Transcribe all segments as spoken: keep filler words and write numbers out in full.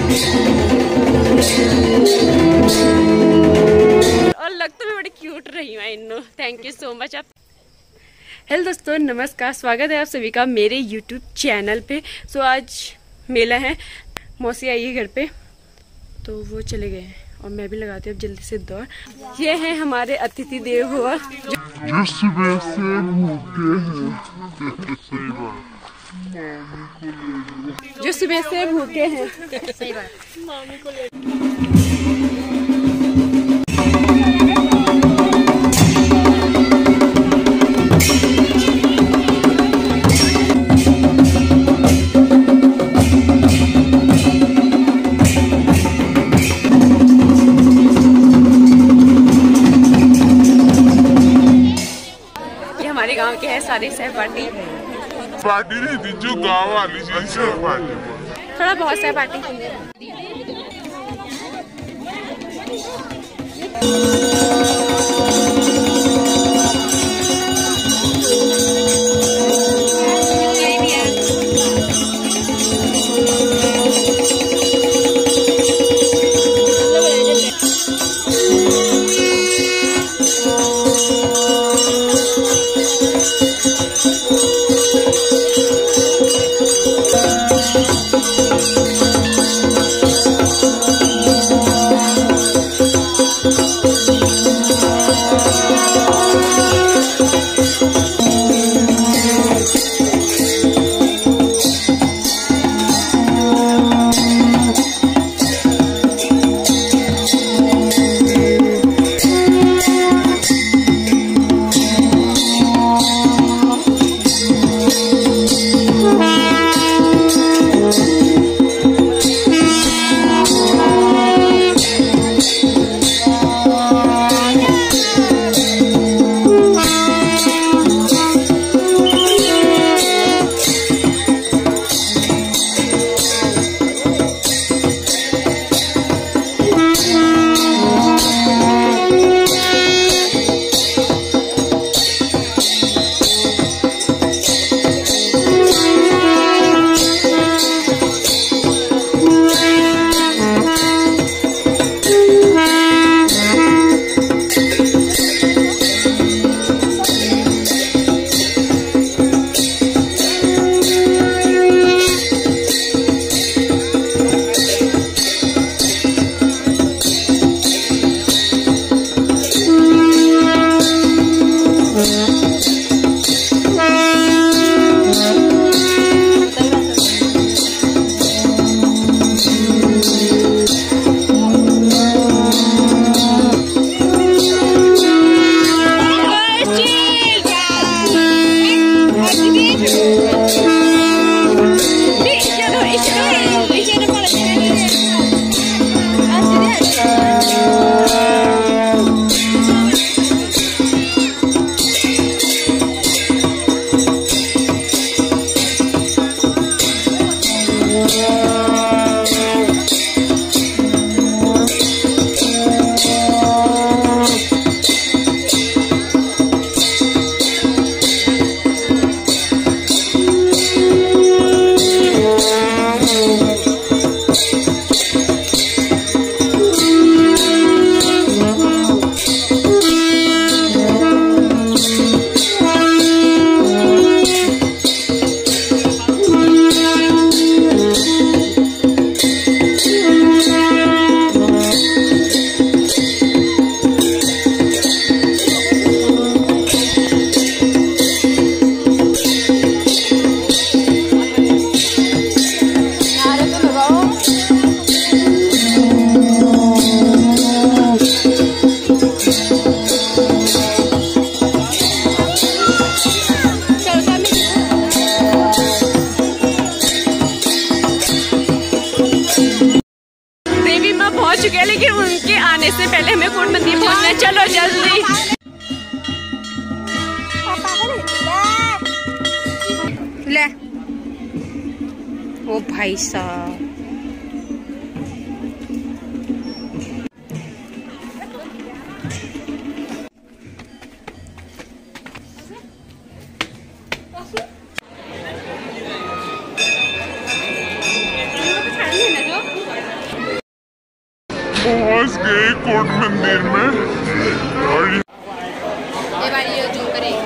और लग तो मैं बड़ी क्यूट रही हूँ इन्नो। Thank you so much. आप हेलो दोस्तों, नमस्कार, स्वागत है आप सभी का मेरे यूट्यूब चैनल पे। सो आज मेला है, मौसी आई है घर पे तो वो चले गए हैं और मैं भी लगाती हूँ अब जल्दी से दौड़। ये हैं हमारे अतिथि देव भव जो सुबह से भूखे हैं जो सुबह से भूखे हैं। सही बात। मामी को ले गांव के है सारे सहपाठी। पार्टी नहीं थी जो गांव वाली सहपाठी, थोड़ा बहुत सहपाठी। चुके हैं, लेकिन उनके आने से पहले हमें कोट मंदिर पहुंचना है। चलो जल्दी। ले ओ भाई साहब, पहुंच गए कोट मंदिर में और ये बारी ये जूम करें।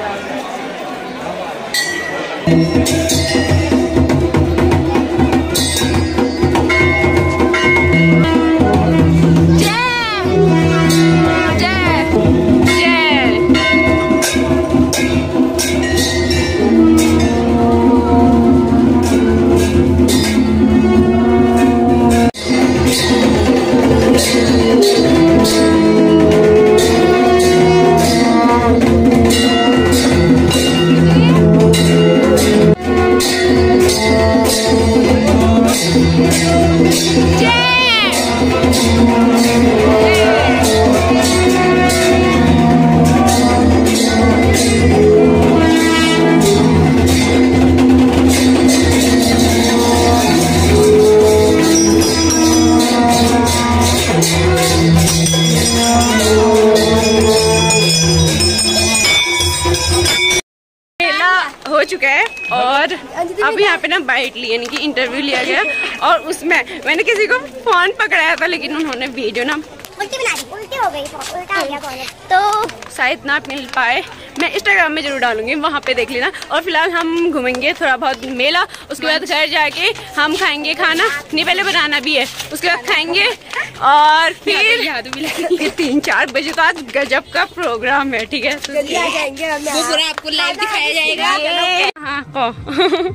हो चुका है और अब यहाँ पे ना बाइट ली यानी कि इंटरव्यू लिया गया और उसमें मैंने किसी को फोन पकड़ाया था लेकिन उन्होंने वीडियो ना उल्टी बना दी, उल्टी हो गई, उल्टा हो गया फोन। तो शायद ना मिल पाए, मैं इंस्टाग्राम में जरूर डालूंगी, वहाँ पे देख लेना। और फिलहाल हम घूमेंगे थोड़ा बहुत मेला, उसके बाद घर जाके हम खाएंगे खाना, नहीं पहले बनाना भी है, उसके बाद खाएंगे और फिर तीन चार बजे तो आज गजब का प्रोग्राम है। ठीक है, वो पूरा आपको लाइव दिखाया जाएगा। हाँ को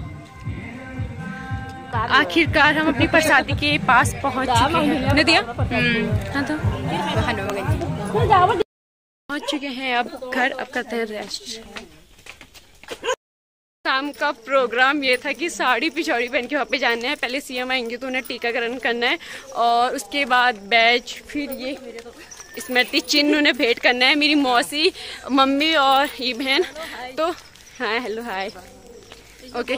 आखिरकार हम अपनी प्रसादी के पास पहुंच चुके हैं। नदिया हाँ तो पहुंच चुके हैं अब घर, अब करते हैं रेस्ट। शाम का प्रोग्राम ये था कि साड़ी पिछौड़ी पहन के वहाँ पे जाना है, पहले सीएम आएंगे तो उन्हें टीकाकरण करना है और उसके बाद बैच, फिर ये स्मृति चिन्ह उन्हें भेंट करना है। मेरी मौसी, मम्मी और ये बहन तो हाँ हेलो हाय ओके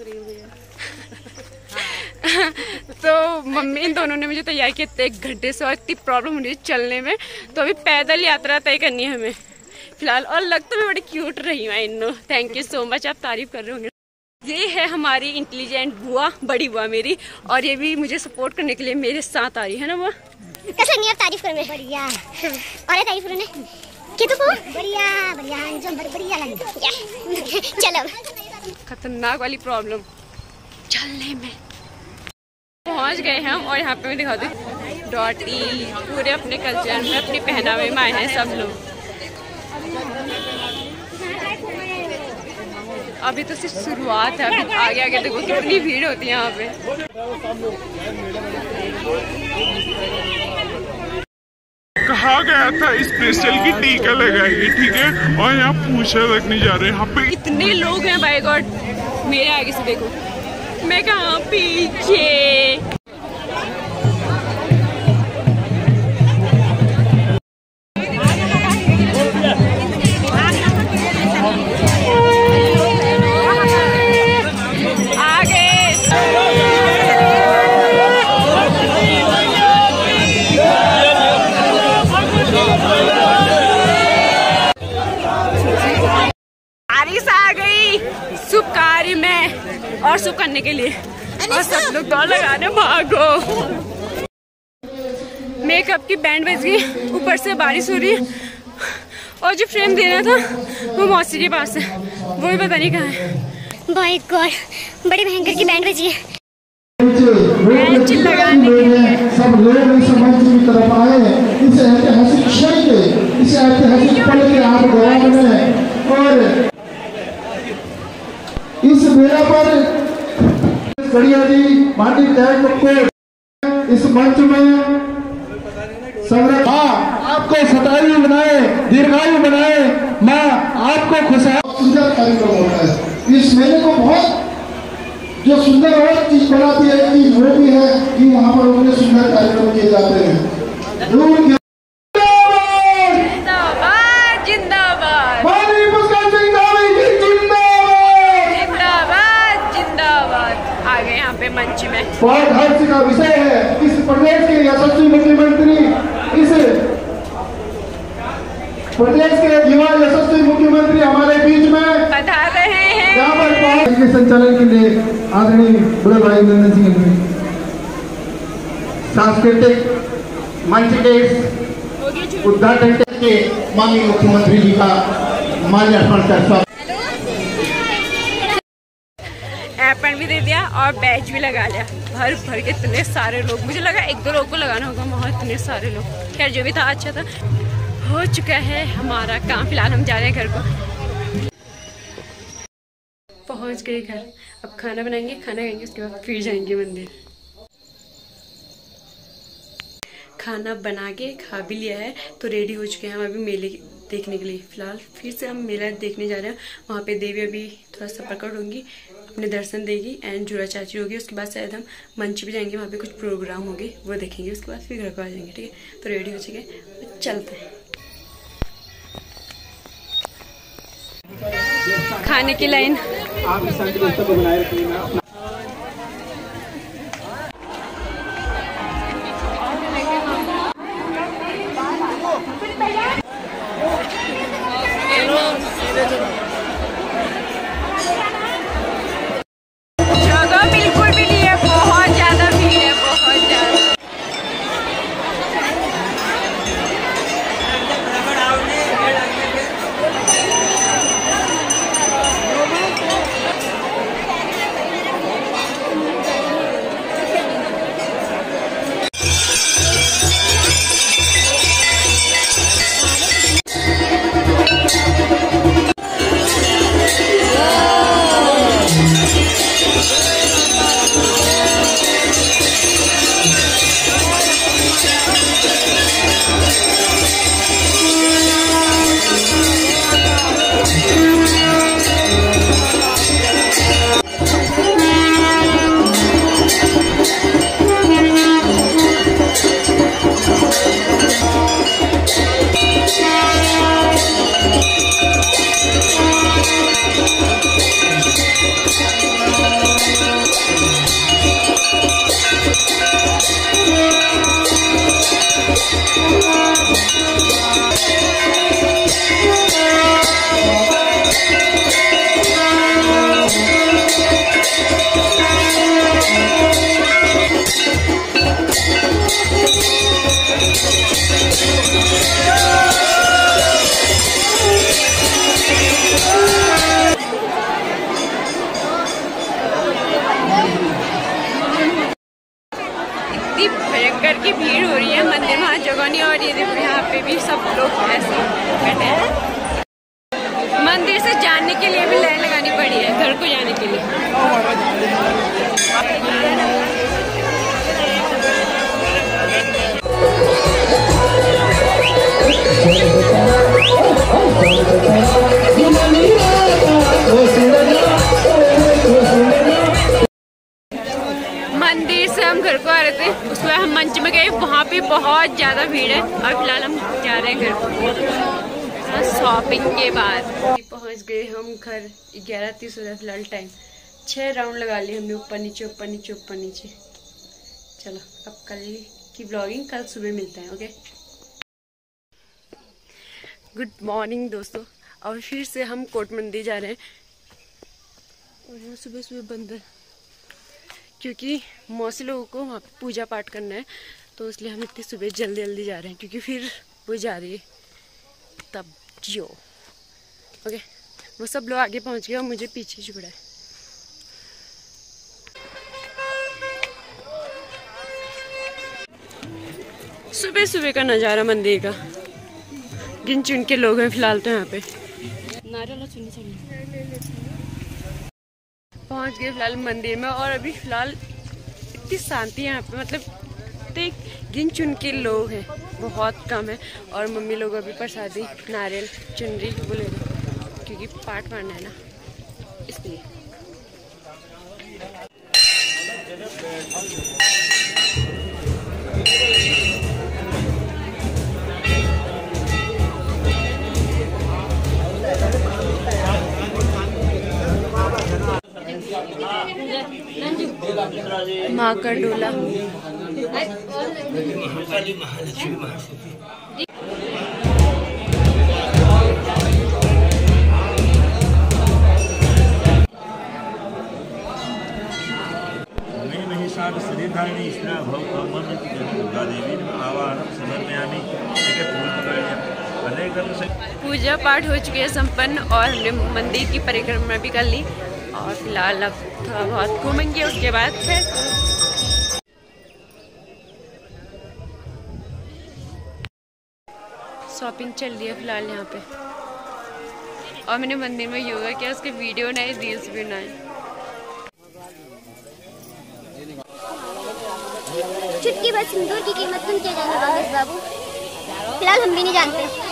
तो मम्मी इन दोनों ने मुझे तैयार किया इतने एक घंटे से और इतनी प्रॉब्लम हो रही है चलने में, तो अभी पैदल यात्रा तय करनी है हमें फिलहाल। और लग तो मैं बड़ी क्यूट रही हूँ, I know, thank you so much, आप तारीफ कर रहे होंगे। ये है हमारी इंटेलिजेंट बुआ, बड़ी बुआ मेरी, और ये भी मुझे सपोर्ट करने के लिए मेरे साथ आ रही है ना बुआ। कैसे नहीं आप तारीफ करेंगे? बढ़िया और तारीफ करने के तो बढ़िया बढ़िया जो बढ़िया लगे। चलो खतरनाक वाली प्रॉब्लम चलने में पहुंच गए हम और यहाँ पे मैं दिखा दूँ डॉटी पूरे अपने कल्चर में अपने पहनावे में आए हैं सब लोग। अभी तो सिर्फ शुरुआत है, अभी आगे आगे देखो कितनी भीड़ होती है यहाँ पे। कहा गया था स्पेशल की टीका लगाएगी, ठीक है, और यहाँ पूछा रखने जा रहे हैं। यहाँ पे इतने लोग हैं बाय गॉड, मेरे आगे से देखो मैं कहाँ पीछे। बारिश आ गई शुभ कार्य में और शुभ करने के लिए और सब लोग दौड़ लगाने भागो। मेकअप की बैंड बज गई, ऊपर से बारिश हो रही है और जो फ्रेम देना था वो मौसी के पास है, वो भी पता नहीं कहाँ है। बाय गॉड बड़ी भयंकर की बैंड बजी है। बैंड लगाने के लिए सब लोग इस मंच की तरफ आए, इस ऐतिहासिक क्षण के, इस ऐतिहासिक पल के आप गवाह बने और इस मेला पर गड़िया जी माटी टैग को इस मंच में संग्रह आपको सतायु बनाए, दीर्घायु बनाए, माँ आपको खुशहाल। सुंदर कार्यक्रम होता है इस मेले को, बहुत जो सुंदर और चीज बनाती है चीज वो भी है कि वहाँ पर उतने सुंदर कार्यक्रम किए जाते हैं। दूर जिंदाबाद जिंदाबाद जिंदाबाद जिंदाबाद आ गए यहाँ पे मंच में। बहुत हर्ष का विषय है इस प्रदेश के यशस्वी मुख्यमंत्री, इस प्रदेश के युवा यशस्वी मुख्यमंत्री हमारे बीच में बता रहे हैं। यहाँ पर के संचालन के लिए आदरणीय बड़े भाई नंदन सिंह सांस्कृतिक मंच के उद्घाटन के माननीय मुख्यमंत्री जी का माल्यार्पण कर स्वागत। एप्पन भी दे दिया और बैच भी लगा लिया। भर भर के इतने सारे लोग, मुझे लगा एक दो लोग को लगाना होगा, वहाँ इतने सारे लोग। खैर जो भी था अच्छा था। हो चुका है हमारा काम, फिलहाल हम जा रहे हैं घर को। पहुँच गए घर, अब खाना बनाएंगे, खाना खाएंगे, उसके बाद फिर जाएंगे मंदिर। खाना बना के खा भी लिया है तो रेडी हो चुके हैं हम अभी मेले देखने के लिए। फिलहाल फिर से हम मेला देखने जा रहे हैं। वहाँ पे देवी अभी थोड़ा सा प्रकट होंगी, अपने दर्शन देगी एंड जुड़ा चाची होगी। उसके बाद शायद हम मंच भी जाएंगे, वहाँ पे कुछ प्रोग्राम होंगे वो देखेंगे। उसके बाद फिर घर को आ जाएंगे। ठीक है, तो रेडी हो चुके, चलते हैं। खाने की लाइन जगह बिल्कुल भी नहीं है, बहुत ज्यादा भीड़ है, बहुत ज्यादा। भयंकर की भीड़ हो रही है मंदिर में, जगह नहीं। और ये देखो यहाँ पे भी सब लोग ऐसे बैठे हैं। मंदिर से जाने के लिए भी लाइन लगानी पड़ी है, घर को जाने के लिए। मंदिर से हम घर को आ रहे थे, उसके बाद हम मंच में गए, वहाँ पे बहुत ज़्यादा भीड़ है। और फिलहाल हम जा रहे हैं घर को शॉपिंग के बाद। पहुँच गए हम घर, ग्यारह तीस हो रहा है फिलहाल टाइम। छः राउंड लगा लिए हमने, ऊपर नीचे ऊपर नीचे ऊपर नीचे। चलो अब कल की ब्लॉगिंग कल सुबह मिलते हैं। ओके, गुड मॉर्निंग दोस्तों। और फिर से हम कोट मंदिर जा रहे हैं और यहाँ सुबह सुबह बंद है क्योंकि मौसी लोगों को वहाँ पे पूजा पाठ करना है, तो इसलिए हम इतनी सुबह जल्दी जल्दी जा रहे हैं क्योंकि फिर वो जा रही है तब जियो। ओके, वो सब लोग आगे पहुँच गए और मुझे पीछे छुड़ा है। सुबह सुबह का नज़ारा मंदिर का, गिन चुन के लोग हैं फिलहाल तो यहाँ पे। नारियल चुनी चाहिए। पहुँच गए फिलहाल मंदिर में और अभी फिलहाल इतनी शांति है यहाँ पे, मतलब देख गिन चुन के लोग हैं, बहुत कम है। और मम्मी लोग अभी प्रसादी नारियल चुनरी वो ले रहे क्योंकि पाठ पढ़ना है ना, इसलिए। माँ का डोला श्री धारणी स्नान भव पूजा पाठ हो चुके हैं संपन्न और हमने मंदिर की परिक्रमा भी कर ली और फिलहाल अब थोड़ा बहुत घूमेंगे, उसके बाद फिर शॉपिंग चल रही है फिलहाल यहाँ पे। और मैंने मंदिर में योगा किया, उसके वीडियो बनाए, रील्स भी बनाए। चुटकी भर सिंदूर की कीमत तुम क्या जानो बाबू बाबू, फिलहाल हम भी नहीं जानते।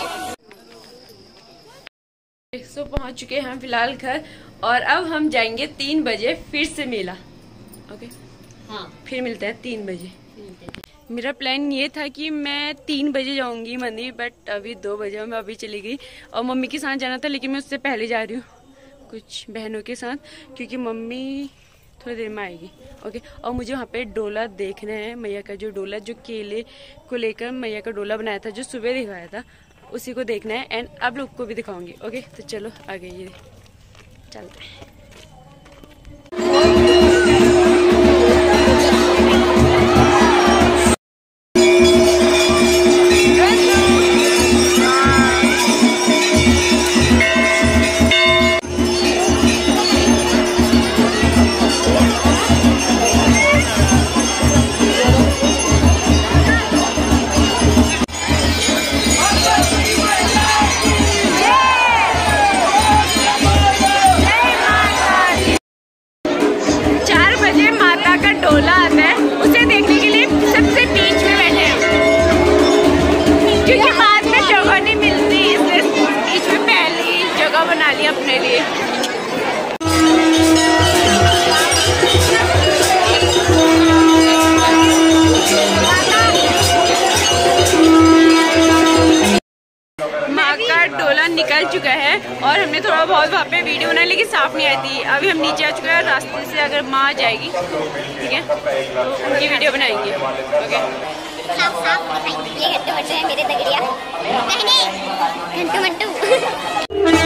सो पहुंच चुके हैं फिलहाल घर और अब हम जाएंगे तीन बजे फिर से मेला। ओके हाँ, फिर मिलते हैं तीन बजे। मेरा प्लान ये था कि मैं तीन बजे जाऊंगी मंदिर, बट अभी दो बजे मैं अभी चली गई और मम्मी के साथ जाना था, लेकिन मैं उससे पहले जा रही हूँ कुछ बहनों के साथ, क्योंकि मम्मी थोड़ी देर में आएगी। ओके, और मुझे वहाँ पे डोला देखना है, मैया का जो डोला, जो केले को लेकर मैया का डोला बनाया था, जो सुबह दिखाया था, उसी को देखना है एंड आप लोग को भी दिखाऊंगी। ओके, तो चलो आगे ये चलते हैं। डोला आता है, उसे देखने के लिए सबसे बीच में बैठे हैं, क्योंकि बाद में जगह नहीं मिलती, इसलिए बीच में पहली जगह बना ली अपने लिए। माँ का डोला निकल चुका है और हमने थोड़ा बहुत वहाँ पे वीडियो बनाई, लेकिन साफ नहीं आई थी। अभी हम नीचे आ चुके हैं, रास्ते से अगर माँ जाएगी ठीक है तो उनकी वीडियो बनाएंगे। ओके, साफ साफ दिखाई। ये घंटू मंटू है मेरे दगड़िया, घंटू मंटू।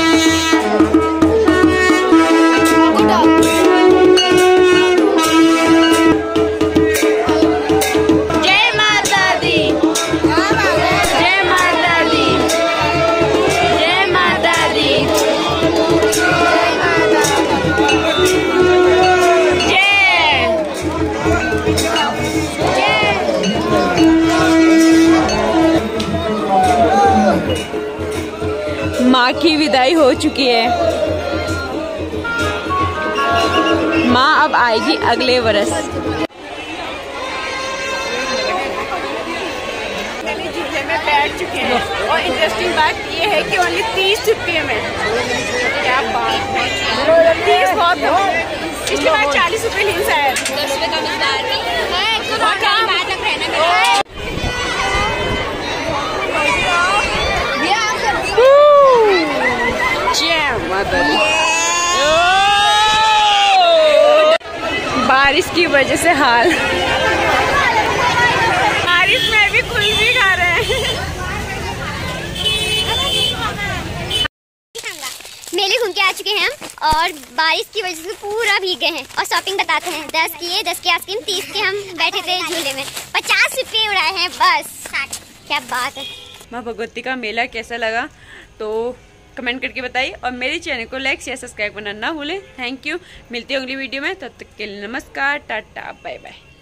माँ की विदाई हो चुकी है, माँ अब आएगी अगले वर्ष। झूले में बैठ चुके हैं और इंटरेस्टिंग बात ये है कि ओनली तीस रुपये में, क्या बात है, तीस बहुत है, पिछली बार चालीस रुपये ली शायद। दस रुपये का मजदार नहीं है। बारिश की वजह से हाल, बारिश में भी कुल्फी खा रहे हैं। मेले घूम के आ चुके हैं हम और बारिश की वजह से पूरा भीग गए हैं। और शॉपिंग बताते हैं, दस की दस की आइसक्रीम, तीस के हम बैठे थे झूले में, पचास रुपये उड़ाए हैं बस। क्या बात है। माँ भगवती का मेला कैसा लगा तो कमेंट करके बताइए और मेरे चैनल को लाइक शेयर सब्सक्राइब करना ना भूलें। थैंक यू, मिलती हूँ अगली वीडियो में, तब तक के लिए नमस्कार, टाटा, बाय बाय।